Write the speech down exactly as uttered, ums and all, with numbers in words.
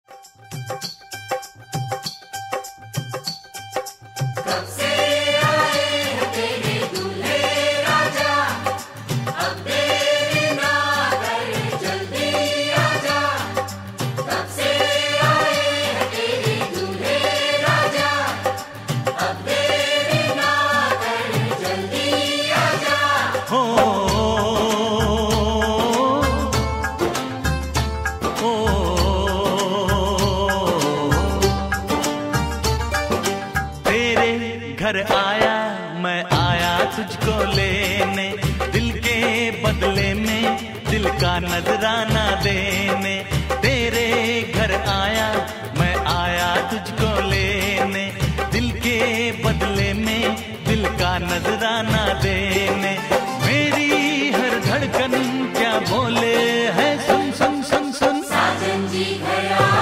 कब से आए हैं तेरे दूल्हे राजा, अब देरी ना कर जल्दी आजा। कब से आए हैं तेरे दूल्हे राजा, अब देरी ना कर जल्दी आजा। हो हो तेरे घर आया मैं आया तुझको लेने, दिल के बदले में दिल का नजराना देने। तेरे घर आया मैं आया तुझको लेने, दिल के बदले में दिल का नजराना देने। मेरी हर धड़कन क्या बोले है, सुन सुन सुन सुन। साजन जी घर आए